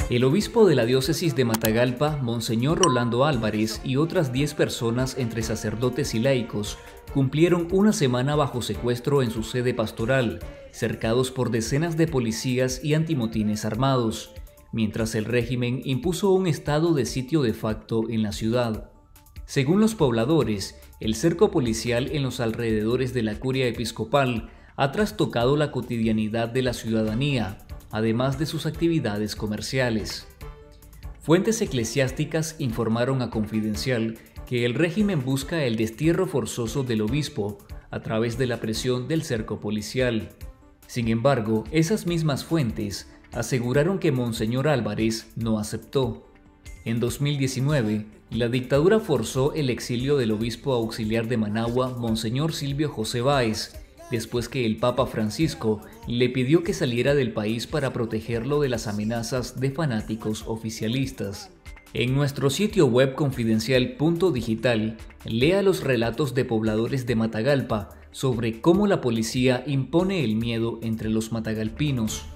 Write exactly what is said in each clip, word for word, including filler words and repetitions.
El obispo de la diócesis de Matagalpa, Monseñor Rolando Álvarez, y otras diez personas entre sacerdotes y laicos cumplieron una semana bajo secuestro en su sede pastoral, cercados por decenas de policías y antimotines armados, mientras el régimen impuso un estado de sitio de facto en la ciudad. Según los pobladores, el cerco policial en los alrededores de la curia episcopal ha trastocado la cotidianidad de la ciudadanía, además de sus actividades comerciales. Fuentes eclesiásticas informaron a Confidencial que el régimen busca el destierro forzoso del obispo a través de la presión del cerco policial. Sin embargo, esas mismas fuentes aseguraron que Monseñor Álvarez no aceptó. En dos mil diecinueve, la dictadura forzó el exilio del obispo auxiliar de Managua, Monseñor Silvio José Báez, después que el Papa Francisco le pidió que saliera del país para protegerlo de las amenazas de fanáticos oficialistas. En nuestro sitio web confidencial punto digital, lea los relatos de pobladores de Matagalpa sobre cómo la policía impone el miedo entre los matagalpinos.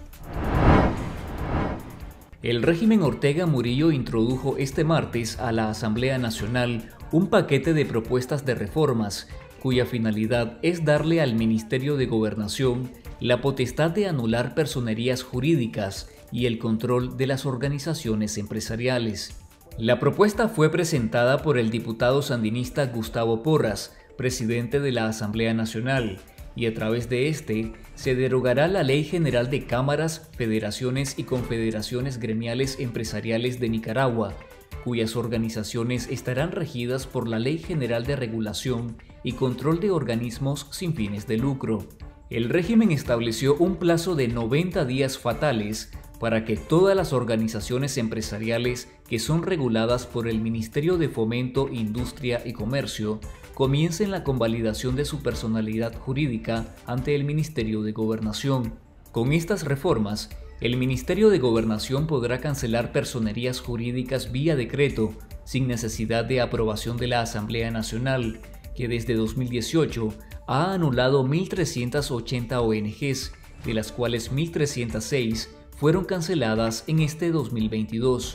El régimen Ortega Murillo introdujo este martes a la Asamblea Nacional un paquete de propuestas de reformas cuya finalidad es darle al Ministerio de Gobernación la potestad de anular personerías jurídicas y el control de las organizaciones empresariales. La propuesta fue presentada por el diputado sandinista Gustavo Porras, presidente de la Asamblea Nacional, y a través de este se derogará la Ley General de Cámaras, Federaciones y Confederaciones Gremiales Empresariales de Nicaragua, cuyas organizaciones estarán regidas por la Ley General de Regulación y Control de Organismos sin fines de lucro. El régimen estableció un plazo de noventa días fatales para que todas las organizaciones empresariales que son reguladas por el Ministerio de Fomento, Industria y Comercio comiencen la convalidación de su personalidad jurídica ante el Ministerio de Gobernación. Con estas reformas, el Ministerio de Gobernación podrá cancelar personerías jurídicas vía decreto, sin necesidad de aprobación de la Asamblea Nacional, que desde dos mil dieciocho ha anulado mil trescientas ochenta O N Ges, de las cuales mil trescientas seis fueron canceladas en este dos mil veintidós.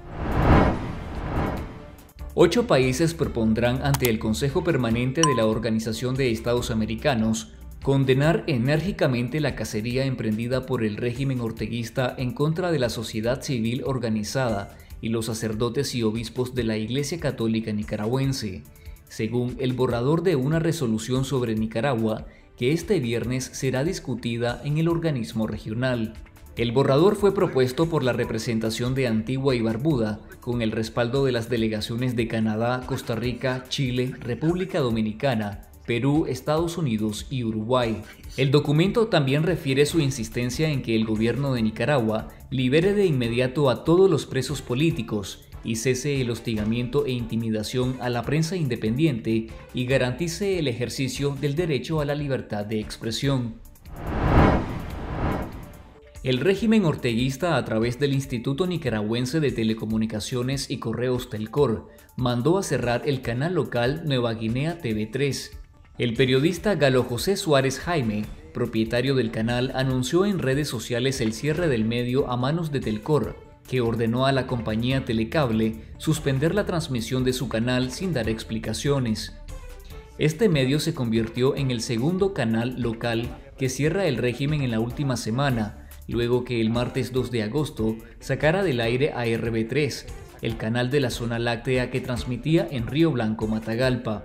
Ocho países propondrán ante el Consejo Permanente de la Organización de Estados Americanos condenar enérgicamente la cacería emprendida por el régimen orteguista en contra de la sociedad civil organizada y los sacerdotes y obispos de la Iglesia Católica Nicaragüense, según el borrador de una resolución sobre Nicaragua que este viernes será discutida en el organismo regional. El borrador fue propuesto por la representación de Antigua y Barbuda, con el respaldo de las delegaciones de Canadá, Costa Rica, Chile, República Dominicana, Perú, Estados Unidos y Uruguay. El documento también refiere su insistencia en que el gobierno de Nicaragua libere de inmediato a todos los presos políticos y cese el hostigamiento e intimidación a la prensa independiente y garantice el ejercicio del derecho a la libertad de expresión. El régimen orteguista, a través del Instituto Nicaragüense de Telecomunicaciones y Correos Telcor, mandó a cerrar el canal local Nueva Guinea T V tres. El periodista Galo José Suárez Jaime, propietario del canal, anunció en redes sociales el cierre del medio a manos de Telcor, que ordenó a la compañía Telecable suspender la transmisión de su canal sin dar explicaciones. Este medio se convirtió en el segundo canal local que cierra el régimen en la última semana, luego que el martes dos de agosto sacara del aire a R B tres, el canal de la zona láctea que transmitía en Río Blanco, Matagalpa.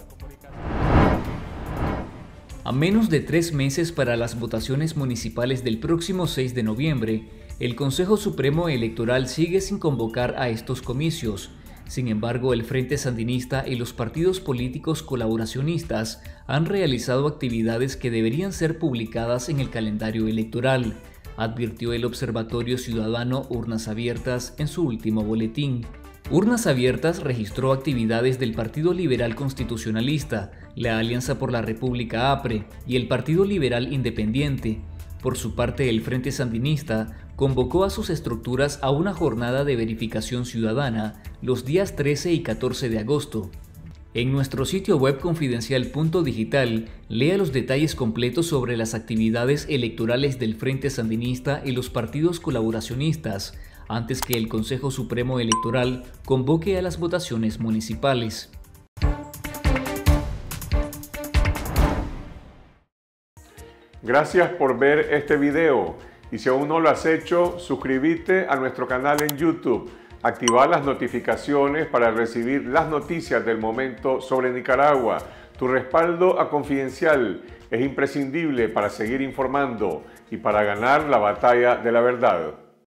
A menos de tres meses para las votaciones municipales del próximo seis de noviembre, el Consejo Supremo Electoral sigue sin convocar a estos comicios. Sin embargo, el Frente Sandinista y los partidos políticos colaboracionistas han realizado actividades que deberían ser publicadas en el calendario electoral, advirtió el Observatorio Ciudadano Urnas Abiertas en su último boletín. Urnas Abiertas registró actividades del Partido Liberal Constitucionalista, la Alianza por la República A P R E y el Partido Liberal Independiente. Por su parte, el Frente Sandinista convocó a sus estructuras a una jornada de verificación ciudadana los días trece y catorce de agosto. En nuestro sitio web confidencial punto digital, lea los detalles completos sobre las actividades electorales del Frente Sandinista y los partidos colaboracionistas, antes que el Consejo Supremo Electoral convoque a las votaciones municipales. Gracias por ver este video y si aún no lo has hecho, suscríbete a nuestro canal en YouTube, activar las notificaciones para recibir las noticias del momento sobre Nicaragua. Tu respaldo a Confidencial es imprescindible para seguir informando y para ganar la batalla de la verdad.